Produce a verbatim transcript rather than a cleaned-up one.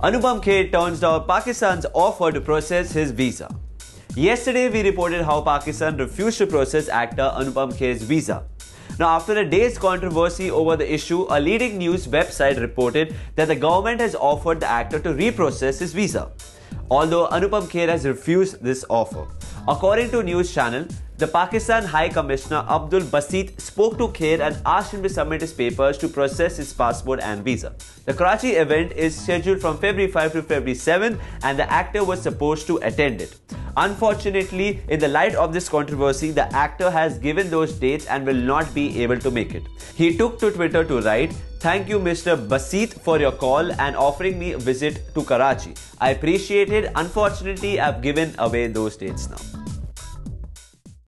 Anupam Kher turns down Pakistan's offer to process his visa. Yesterday, we reported how Pakistan refused to process actor Anupam Kher's visa. Now, after a day's controversy over the issue, a leading news website reported that the government has offered the actor to reprocess his visa, although Anupam Kher has refused this offer. According to news channel, the Pakistan High Commissioner Abdul Basit spoke to Kher and asked him to submit his papers to process his passport and visa. The Karachi event is scheduled from February fifth to February seventh, and the actor was supposed to attend it. Unfortunately, in the light of this controversy, the actor has given those dates and will not be able to make it. He took to Twitter to write, "Thank you, Mister Basit, for your call and offering me a visit to Karachi. I appreciate it. Unfortunately, I've given away those dates now."